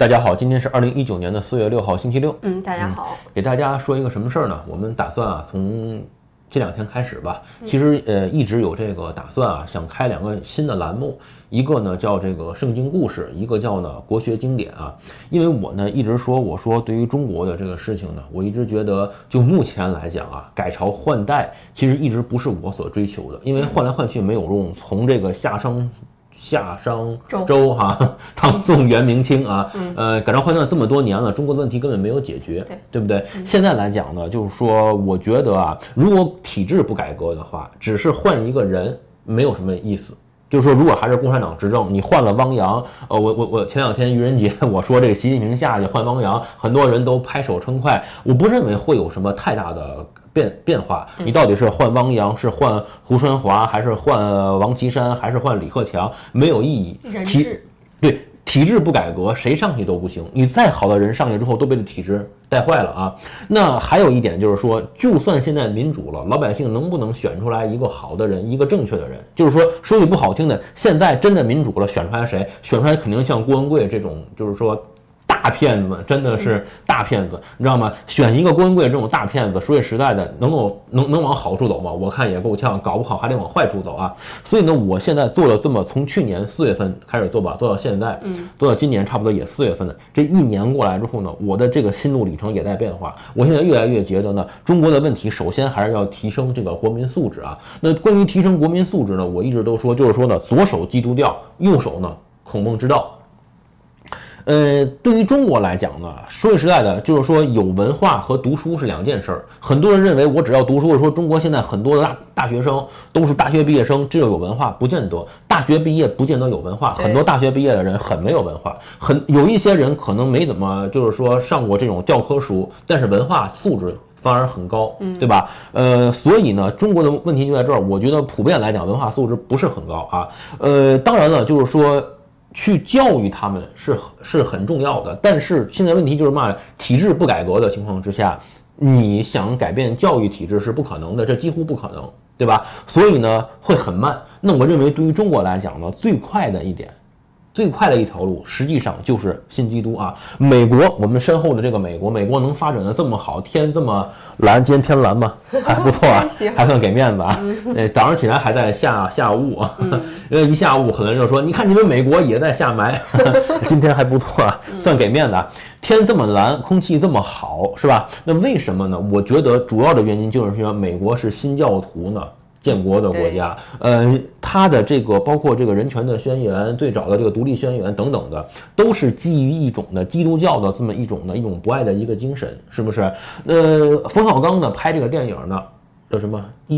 大家好，今天是2019年4月6号，星期六。 大家好。 给大家说一个什么事儿呢？我们打算从这2天开始吧，其实一直有这个打算想开2个新的栏目，一个呢叫这个圣经故事，一个叫呢国学经典啊。因为我呢一直说，我说对于中国的这个事情呢，我一直觉得就目前来讲改朝换代其实一直不是我所追求的，因为换来换去没有用，从这个夏商周唐宋元明清改朝换代这么多年了，中国的问题根本没有解决，对不对？现在来讲呢，就是说，我觉得如果体制不改革的话，只是换一个人没有什么意思。就是说，如果还是共产党执政，你换了汪洋，我前2天愚人节我说这个习近平下去换汪洋，很多人都拍手称快，我不认为会有什么太大的变化。你到底是换汪洋，是换胡春华，还是换王岐山，还是换李克强，没有意义。体制不改革，谁上去都不行。你再好的人上去之后，都被这体制带坏了啊。那还有一点就是说，就算现在民主了，老百姓能不能选出来一个好的人，一个正确的人？就是说句不好听的，现在真的民主了，选出来谁？选出来肯定像郭文贵这种，就是说大骗子，真的是大骗子，你知道吗？选一个郭文贵这种大骗子，说句实在的，能往好处走吗？我看也够呛，搞不好还得往坏处走啊。所以呢，我现在做了这么从去年4月份开始做吧，做到现在，做到今年差不多也4月份了。这1年过来之后呢，我的这个心路里程也在变化。我现在越来越觉得呢，中国的问题首先还是要提升这个国民素质啊。那关于提升国民素质呢，我一直都说，就是说呢，左手基督教，右手呢孔孟之道。对于中国来讲呢，说句实在的，就是说有文化和读书是2件事儿。很多人认为我只要读书，说中国现在很多的大学生都是大学毕业生，只有文化，不见得。大学毕业不见得有文化，很多大学毕业的人很没有文化，有一些人可能没怎么就是说上过这种教科书，但是文化素质反而很高，对吧？所以呢，中国的问题就在这儿。我觉得普遍来讲，文化素质不是很高啊。当然了，就是说，去教育他们是很重要的，但是现在问题就是嘛，体制不改革的情况之下，你想改变教育体制是不可能的，这几乎不可能，对吧？所以呢，会很慢。那我认为对于中国来讲呢，最快的一条路，实际上就是新基督啊。美国，我们身后的这个美国能发展的这么好，天这么蓝，今天天蓝吗？还不错啊，还算给面子啊。早上起来还在下雾啊，一下雾，很多人就说，你看你们美国也在下霾，今天还不错啊，算给面子啊。天这么蓝，空气这么好，是吧？那为什么呢？我觉得主要的原因就是说，美国是新教徒呢建国的国家，它的这个包括这个人权的宣言，最早的这个独立宣言等等的，都是基于一种的基督教的这么一种不爱的一个精神，是不是？冯小刚呢拍这个电影呢，叫什么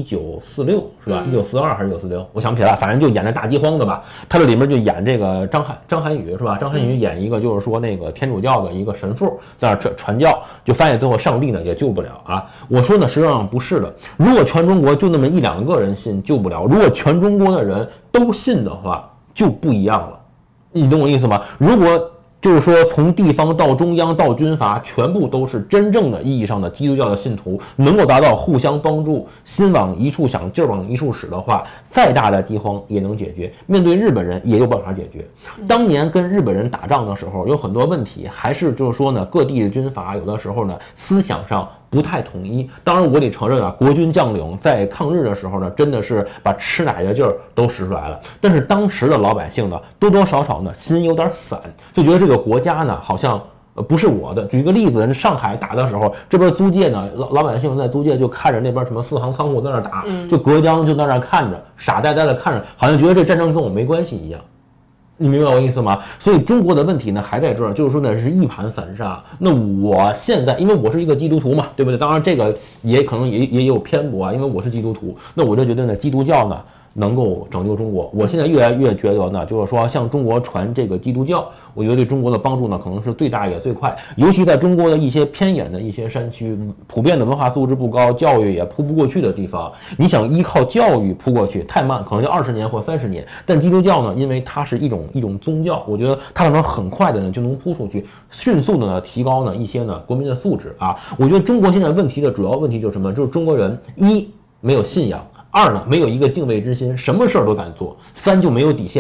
1946是吧？1942还是1946？我想不起来，反正就演这大饥荒的吧。他这里面就演这个张涵予是吧？张涵予演一个就是说那个天主教的一个神父在那传教，就发现最后上帝呢也救不了啊。我说呢，实际上不是的。如果全中国就那么1-2个人信，救不了；如果全中国的人都信的话，就不一样了。你懂我意思吗？如果就是说，从地方到中央到军阀，全部都是真正的意义上的基督教的信徒，能够达到互相帮助，心往一处想，劲儿往一处使的话，再大的饥荒也能解决。面对日本人也有办法解决。当年跟日本人打仗的时候，有很多问题，还是就是说呢，各地的军阀有的时候呢，思想上不太统一。当然，我得承认啊，国军将领在抗日的时候呢，真的是把吃奶的劲儿都使出来了。但是当时的老百姓呢，多多少少呢，心有点散，就觉得这个国家呢，好像不是我的。举一个例子，上海打的时候，这边租界呢，老百姓在租界就看着那边什么4行仓库在那打，就隔江就在那看着，傻呆呆的看着，好像觉得这战争跟我没关系一样。你明白我意思吗？所以中国的问题呢还在这儿，就是说呢是一盘散沙。那我现在因为我是一个基督徒嘛，对不对？当然这个也可能也有偏颇啊，因为我是基督徒，那我就觉得呢基督教呢能够拯救中国。我现在越来越觉得呢，就是说向中国传这个基督教，我觉得对中国的帮助呢可能是最大也最快。尤其在中国的一些偏远的一些山区，普遍的文化素质不高，教育也扑不过去的地方，你想依靠教育扑过去太慢，可能就20年或30年。但基督教呢，因为它是一种宗教，我觉得它可能很快的呢就能扑出去，迅速的呢提高呢一些呢国民的素质啊。我觉得中国现在问题的主要问题就是什么？就是中国人没有信仰。2呢，没有一个敬畏之心，什么事儿都敢做；3就没有底线。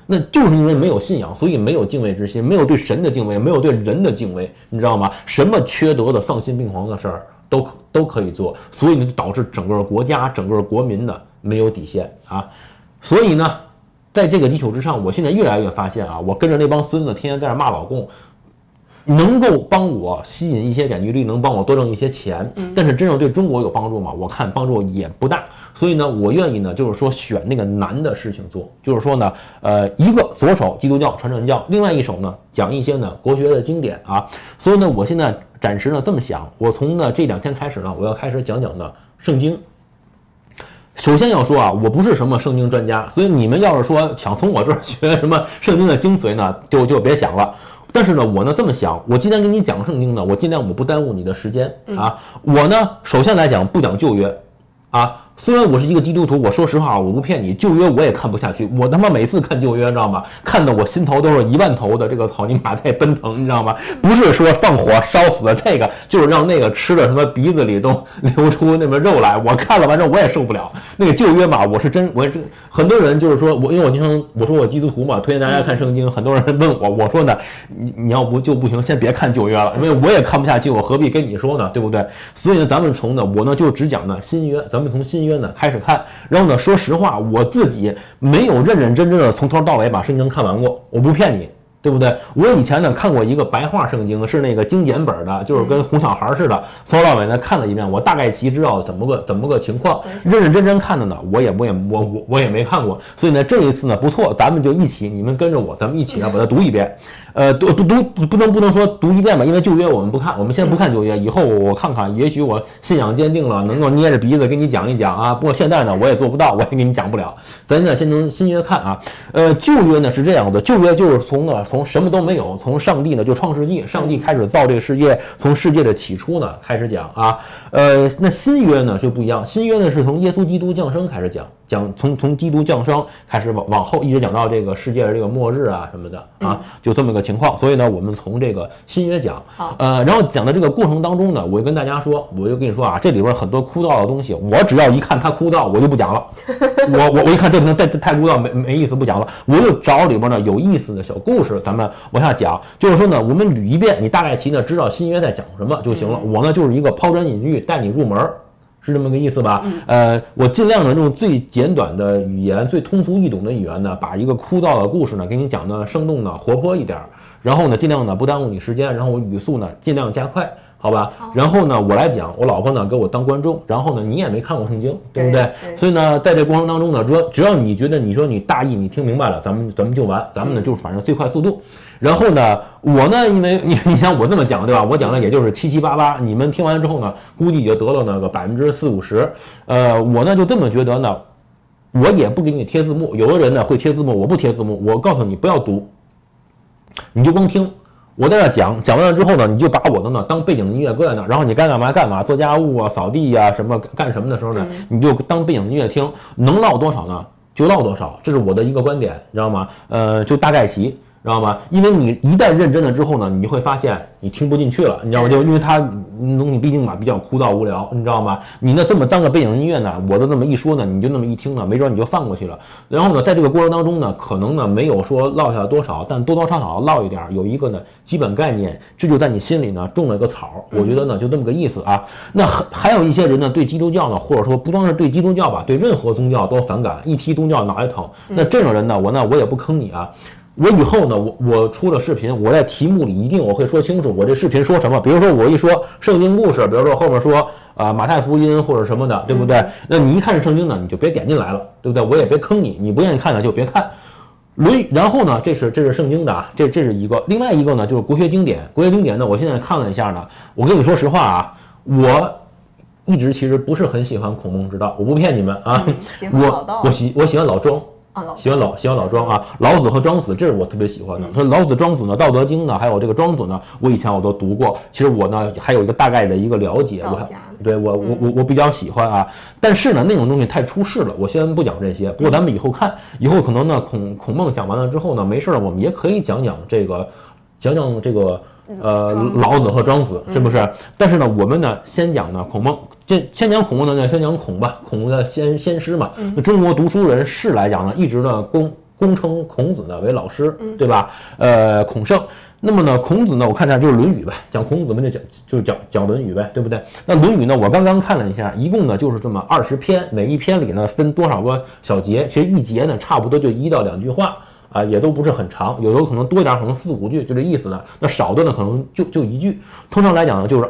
那就是因为没有信仰，所以没有敬畏之心，没有对神的敬畏，没有对人的敬畏，你知道吗？什么缺德的、丧心病狂的事儿都可以做，所以呢，就导致整个国家、整个国民的没有底线啊。所以呢，在这个基础之上，我现在越来越发现啊，我跟着那帮孙子天天在那骂老共。能够帮我吸引一些点击率，能帮我多挣一些钱，但是真正对中国有帮助吗？我看帮助也不大。所以呢，我愿意呢，就是说选那个难的事情做，就是说呢，一个左手基督教传传教，另外一手呢讲一些呢国学的经典啊。所以呢，我现在暂时呢这么想，我从呢这2天开始呢，我要开始讲呢圣经。首先要说啊，我不是什么圣经专家，所以你们要是说想从我这儿学什么圣经的精髓呢，就别想了。但是呢，我呢这么想，我今天给你讲圣经呢，我尽量我不耽误你的时间啊。我呢，首先来讲不讲旧约啊。虽然我是一个基督徒，我说实话，我不骗你，旧约我也看不下去。我他妈每次看旧约，知道吗？看得我心头都是10000头的这个草泥马在奔腾，你知道吗？不是说放火烧死的这个，就是让那个吃的什么鼻子里都流出那么肉来。我看了，反正我也受不了。那个旧约嘛，我真很多人就是说我，因为我经常我说我基督徒嘛，推荐大家看圣经。很多人问我说呢，你要不就不行，先别看旧约了，因为我也看不下去，我何必跟你说呢，对不对？所以呢，咱们从呢，我呢就只讲呢新约，咱们从新约呢开始看。然后呢，说实话，我自己没有认认真真的从头到尾把圣经看完过，我不骗你。对不对？我以前呢看过一个白话圣经，是那个精简本的，就是跟红小孩似的，从头到尾呢看了一遍，我大概其知道怎么个情况。认认真真看的呢，我也没看过。所以呢，这一次呢不错，咱们就一起，你们跟着我，咱们一起呢把它读一遍。不能说读一遍吧，因为旧约我们不看，我们先不看旧约，以后我看看，也许我信仰坚定了，能够捏着鼻子跟你讲一讲啊。不过现在呢，我也做不到，我也给你讲不了。咱呢先从新约看啊。旧约呢是这样的，旧约就是从什么都没有，从上帝呢就创世纪，上帝开始造这个世界，从世界的起初呢开始讲啊。那新约呢就不一样，新约呢是从耶稣基督降生开始讲从基督降生开始往后一直讲到这个世界的这个末日啊什么的啊，就这么个情况。所以呢，我们从这个新约讲，然后讲的这个过程当中呢，我就跟大家说，我就跟你说啊，这里边很多枯燥的东西，我只要一看它枯燥，我就不讲了。我一看这不能太枯燥，没意思，不讲了。我就找里边呢有意思的小故事，咱们往下讲。就是说呢，我们捋一遍，你大概其呢知道新约在讲什么就行了。我呢就是一个抛砖引玉，带你入门。是这么个意思吧？我尽量呢用最简短的语言、最通俗易懂的语言呢，把一个枯燥的故事呢给你讲的生动的、活泼一点，然后呢尽量呢不耽误你时间，然后我语速呢尽量加快，好吧？然后呢我来讲，我老婆呢给我当观众，然后呢你也没看过圣经，对不对？所以呢在这过程当中呢，只要你觉得你说你大意你听明白了，咱们就完，咱们呢就是反正最快速度。然后呢，我呢，因为你想我这么讲对吧？我讲的也就是七七八八，你们听完之后呢，估计也得了那个40%-50%。我呢就这么觉得呢，我也不给你贴字幕。有的人呢会贴字幕，我不贴字幕。我告诉你不要读，你就光听。我在那讲完了之后呢，你就把我的呢当背景音乐搁在那，然后你该干嘛，做家务啊、扫地呀、什么干什么的时候呢，你就当背景音乐听，能唠多少呢就唠多少，这是我的一个观点，知道吗？就大概齐。知道吗？因为你一旦认真了之后呢，你就会发现你听不进去了，你知道吗？就因为它东西毕竟嘛比较枯燥无聊，你知道吗？你呢这么当个背景音乐呢，我的这么一说呢，你就那么一听呢，没准你就放过去了。然后呢，在这个过程当中呢，可能呢没有说落下多少，但多多少少落一点，有一个呢基本概念，这就在你心里呢种了个草。我觉得呢就这么个意思啊。那还有一些人呢对基督教呢，或者说不光是对基督教吧，对任何宗教都反感，一提宗教脑袋疼。那这种人呢，我也不坑你啊。我以后呢，我出了视频，我在题目里一定我会说清楚我这视频说什么。比如说我一说圣经故事，比如说后面说马太福音或者什么的，对不对？那你一看是圣经呢，你就别点进来了，对不对？我也别坑你，你不愿意看呢就别看。然后呢，这是圣经的啊，这是一个。另外一个呢就是国学经典，国学经典呢，我现在看了一下呢，我跟你说实话啊，我一直其实不是很喜欢孔孟之道，我不骗你们啊，我喜欢老庄。喜欢老庄啊，老子和庄子，这是我特别喜欢的。说老子、庄子呢，《道德经》呢，还有这个庄子呢，我以前我都读过。其实我呢还有一个大概的一个了解，我比较喜欢啊。但是呢，那种东西太出世了，我先不讲这些。不过咱们以后看，以后可能呢孔孟讲完了之后呢，没事了，我们也可以讲这个老子和庄子，是不是？但是呢，我们呢先讲呢孔孟。先讲孔孟呢，先讲孔吧，孔的先师嘛。那中国读书人士来讲呢，一直呢公称孔子呢为老师，对吧？孔圣。那么呢，孔子呢，我看这就是《论语》呗，讲孔子们就是讲《论语》呗，对不对？那《论语》呢，我刚刚看了一下，一共呢就是这么20篇，每一篇里呢分多少个小节？其实一节呢差不多就1到2句话啊，也都不是很长，有的可能多一点，可能4、5句就这意思的。那少的呢可能就1句。通常来讲呢就是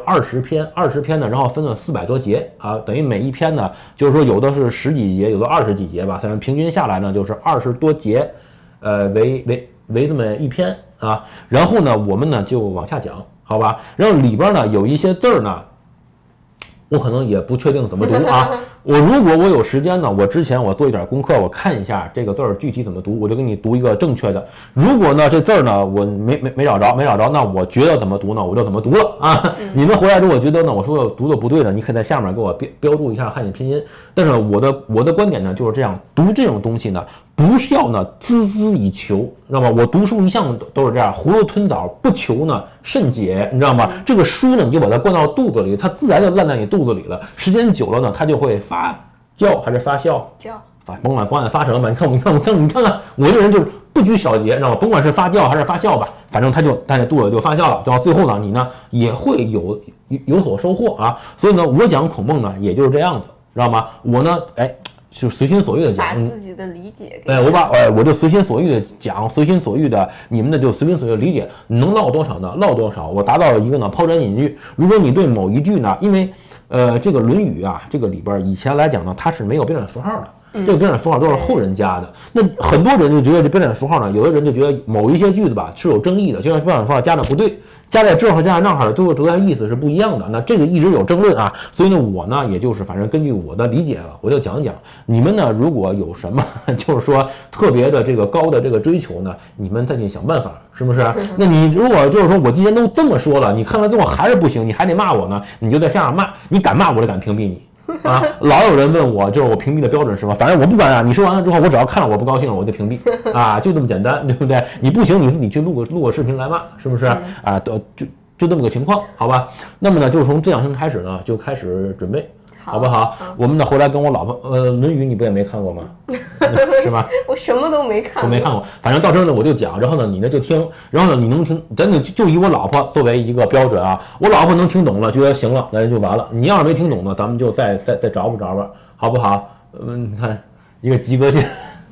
20篇呢，然后分了400多节啊，等于每一篇呢就是说有的是10几节，有的20几节吧，反正平均下来呢就是20多节，为这么一篇。啊，然后呢，我们呢就往下讲，好吧？然后里边呢有一些字儿呢，我可能也不确定怎么读啊。如果我有时间呢，我之前我做一点功课，我看一下这个字儿具体怎么读，我就给你读一个正确的。如果呢这字儿呢我没找着，那我觉得怎么读呢，我就怎么读了啊。你们回来如果觉得呢我说的读的不对的，你可以在下面给我标注一下汉语拼音。但是我的观点呢就是这样，读这种东西呢不是要呢孜孜以求，知道吗？我读书一向都是这样，囫囵吞枣，不求呢甚解，你知道吗？这个书呢你就把它灌到肚子里，它自然就烂在你肚子里了，时间久了呢它就会发酵还是发酵？甭管发什么吧，你看，我这人就是不拘小节，知道吗？甭管是发酵还是发酵吧，反正它在肚子就发酵了，到最后呢，你呢也会有所收获啊。所以呢，我讲孔孟呢，也就是这样子，知道吗？我呢，就随心所欲的讲， 把自己的理解给我就随心所欲的讲，随心所欲的，你们呢就随心所欲的理解，能唠多少呢？唠多少，我达到一个呢抛砖引玉。如果你对某一句呢，因为这个《论语》啊，这个里边以前来讲呢，它是没有标点符号的。这个标点符号都是后人加的，那很多人就觉得这标点符号呢，有的人就觉得某一些句子吧是有争议的，就像标点符号加的不对，加在这和加在那儿，最后读来意思是不一样的。那这个一直有争论啊，所以呢，我呢也就是反正根据我的理解我就讲一讲。你们呢如果有什么就是说特别的这个高的这个追求呢，你们再去想办法，是不是？那你如果就是说我今天都这么说了，你看到最后还是不行，你还得骂我呢，你就在下面骂，你敢骂我就敢屏蔽你。啊，老有人问我，就是我屏蔽的标准是什么？反正我不管啊，你说完了之后，我只要看了我不高兴了，我就屏蔽啊，就这么简单，对不对？你不行，你自己去录个视频来骂，是不是？啊，就这么个情况，好吧？那么呢，就从这2天开始呢，就开始准备。好不好？我们呢回来跟我老婆，《论语》你不也没看过吗？是吧？ 我什么都没看过， 反正到这儿呢我就讲，然后呢你呢就听，然后呢你能听，咱就以我老婆作为一个标准啊。我老婆能听懂了，觉得行了，那就完了。你要是没听懂呢，咱们就再找吧，好不好？你看一个及格线。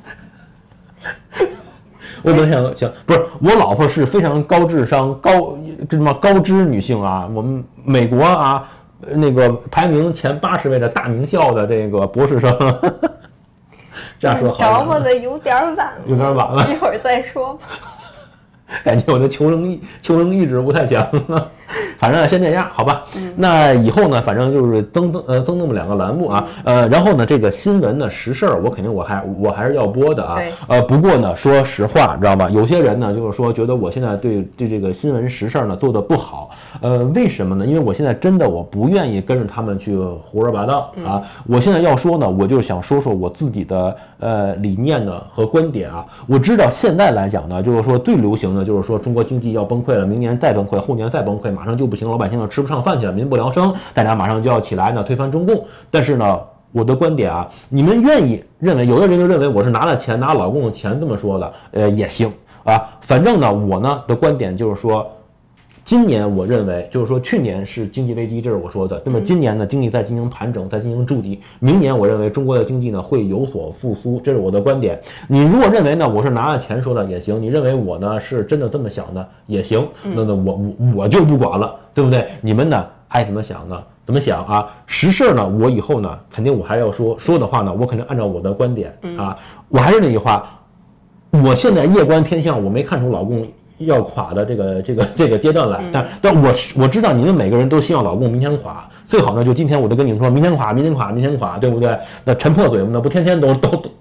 我本想行，不是我老婆是非常高智商、高知女性啊，我们美国啊。那个排名前80位的大名校的这个博士生，这样说好。 着吧的有点晚了，一会儿再说吧。 感觉我的求生意志不太强，反正先这样，好吧？那以后呢，反正就是增那么2个栏目啊，然后呢，这个新闻的实事我肯定我还是要播的啊，不过呢，说实话，知道吧？有些人呢，就是说觉得我现在对这个新闻实事呢做的不好，为什么呢？因为我现在真的我不愿意跟着他们去胡说八道啊，我现在要说呢，我就想说我自己的理念呢和观点啊，我知道现在来讲呢，就是说最流行的。就是说中国经济要崩溃了，明年再崩溃，后年再崩溃，马上就不行，老百姓呢吃不上饭去了，民不聊生，大家马上就要起来呢推翻中共。但是呢，我的观点啊，你们愿意认为，有的人就认为我是拿了钱，拿老公的钱这么说的，也行啊。反正呢，我呢的观点就是说。今年我认为，就是说去年是经济危机，这是我说的。那么今年呢，经济在进行盘整，在进行筑底。明年我认为中国的经济呢会有所复苏，这是我的观点。你如果认为呢我是拿了钱说的也行，你认为我呢是真的这么想的也行，那我就不管了，对不对？你们呢爱怎么想呢？怎么想啊？实事呢，我以后呢肯定我还要说的话呢，我肯定按照我的观点啊。我还是那句话，我现在夜观天象，我没看出老公要垮的这个阶段来，但我知道你们每个人都希望老公明天垮，最好呢就今天我就跟你们说，明天垮，对不对？那陈破嘴那不天天都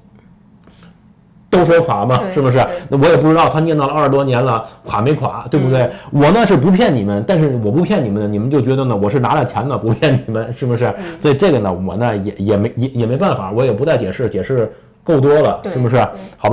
说垮吗？是不是？那我也不知道他念叨了20多年了，垮没垮，对不对？我呢是不骗你们，但是我不骗你们呢，你们就觉得呢我是拿了钱呢不骗你们，是不是？所以这个呢我呢也没办法，我也不再解释够多了，是不是？好吧。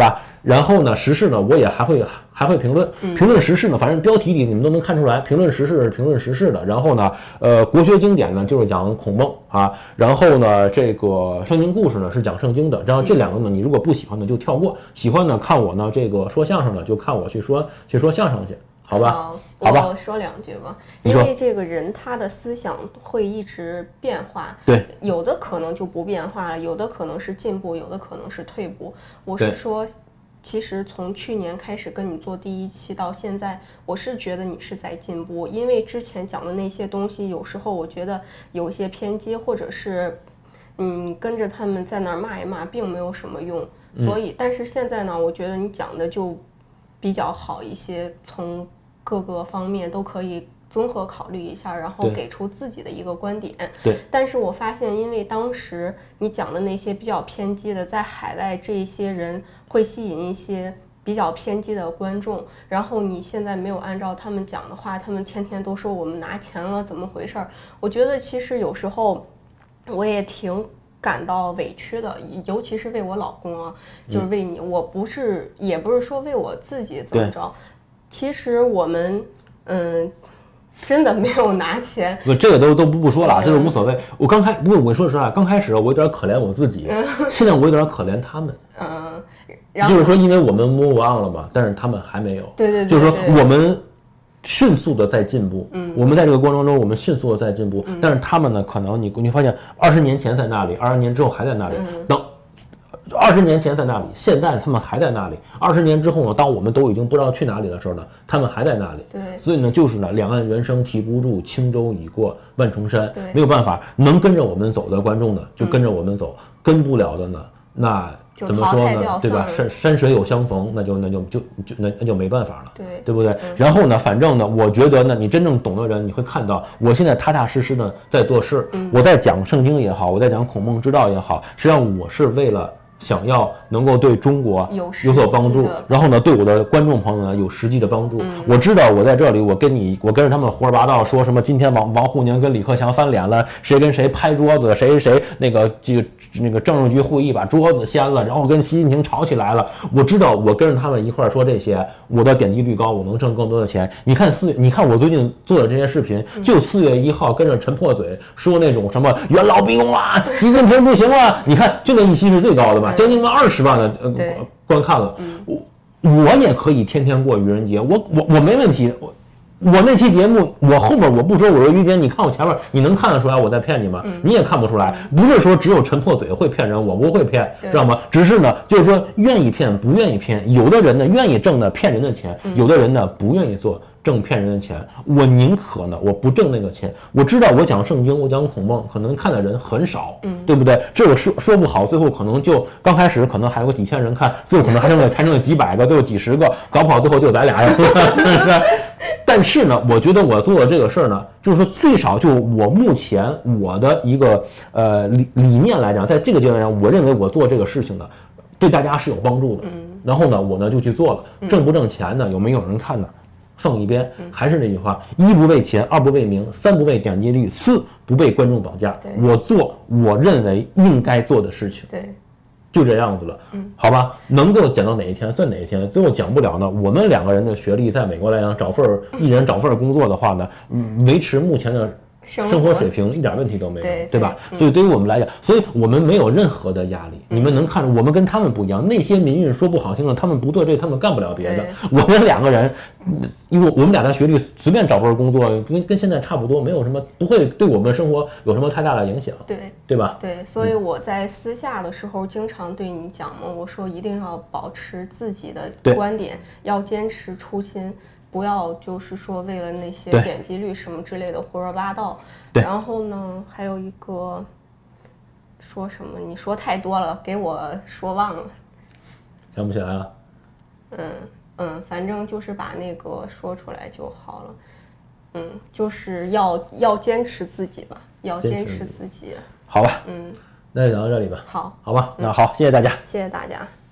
然后呢，时事呢，我也还会评论，评论时事呢，反正标题里你们都能看出来，评论时事是评论时事的。然后呢，国学经典呢就是讲孔孟啊，然后呢，这个圣经故事呢是讲圣经的。然后这两个呢，你如果不喜欢的就跳过，喜欢呢看我呢这个说相声的就看我去说相声去。好吧，好吧， 我说两句吧。因为这个人他的思想会一直变化， 对， 有的可能就不变化了，有的可能是进步，有的可能是退步。我是说，其实从去年开始跟你做第一期到现在，我是觉得你是在进步，因为之前讲的那些东西，有时候我觉得有一些偏激，或者是跟着他们在那儿骂一骂，并没有什么用。所以，但是现在呢，我觉得你讲的就比较好一些，从各个方面都可以综合考虑一下，然后给出自己的一个观点。 对。 但是我发现，因为当时你讲的那些比较偏激的，在海外这一些人会吸引一些比较偏激的观众，然后你现在没有按照他们讲的话，他们天天都说我们拿钱了，怎么回事？我觉得其实有时候我也挺感到委屈的，尤其是为我老公啊，就是为你，我也不是说为我自己怎么着。其实我们真的没有拿钱， 这个都不说了，这个无所谓。不过我说实话，刚开始我有点可怜我自己，现在我有点可怜他们。就是说，因为我们move on了嘛，但是他们还没有。 对， 就是说我们迅速的在进步，我们在这个过程中我们迅速的在进步，但是他们呢，可能你发现20年前在那里，20年之后还在那里，等。20年前在那里，现在他们还在那里。20年之后呢，当我们都已经不知道去哪里的时候呢，他们还在那里。 对， 所以呢，就是呢，两岸猿声啼不住，轻舟已过万重山。没有办法，能跟着我们走的观众呢，就跟着我们走；跟不了的呢，那怎么说呢？对吧？山水有相逢，那就没办法了，对不对？然后呢，反正呢，我觉得呢，你真正懂的人，你会看到，我现在踏踏实实的在做事，我在讲圣经也好，我在讲孔孟之道也好，实际上我是为了想要能够对中国有所帮助，然后呢，对我的观众朋友呢有实际的帮助。我知道我在这里，我跟着他们胡说八道，说什么今天王沪宁跟李克强翻脸了，谁跟谁拍桌子，谁那个政治局会议把桌子掀了，然后跟习近平吵起来了。我知道我跟着他们一块说这些，我的点击率高，我能挣更多的钱。你看我最近做的这些视频，就4月1号跟着陈破嘴说那种什么元老逼宫啊，习近平不行了，你看就那一期是最高的嘛。将近20万的观看了，我也可以天天过愚人节，我没问题。我那期节目，我后面我不说，我说于边，你看我前面，你能看得出来我在骗你吗？你也看不出来，不是说只有陈破嘴会骗人，我不会骗，知道吗？只是呢，就是说愿意骗不愿意骗，有的人呢愿意挣的骗人的钱，有的人呢不愿意做挣骗人的钱，我宁可呢我不挣那个钱。我知道我讲圣经，我讲孔孟，可能看的人很少，对不对？这个说不好，最后可能就刚开始可能还有个几千人看，最后可能还剩了几百个，最后几十个，搞不好最后就咱俩呀，是不是？但是呢，我觉得我做的这个事儿呢，就是说最少就我目前我的一个理念来讲，在这个阶段上，我认为我做这个事情呢，对大家是有帮助的。然后呢，我呢就去做了，挣不挣钱呢？有没有人看呢？放一边，还是那句话：1不为钱，2不为名，3不为点击率，4不被观众绑架。我做我认为应该做的事情。对。就这样子了，好吧，能够讲到哪一天算哪一天，最后讲不了呢。我们2个人的学历在美国来讲，一人找份工作的话呢，维持目前的生活水平一点问题都没有，对吧？所以对于我们来讲，所以我们没有任何的压力。你们能看出我们跟他们不一样，那些民运说不好听的，他们不做这，他们干不了别的。我们2个人，因为我们俩的学历随便找份工作，跟现在差不多，没有什么，不会对我们生活有什么太大的影响，对吧？对， 所以我在私下的时候经常对你讲嘛，我说一定要保持自己的观点，要坚持初心。不要就是说为了那些点击率什么之类的胡说八道。然后呢，还有一个说什么？你说太多了，给我说忘了， 想不起来了。 反正就是把那个说出来就好了。就是要坚持自己吧，要坚持自己。 好吧，那就讲到这里吧。好吧，那好，谢谢大家， 谢谢大家。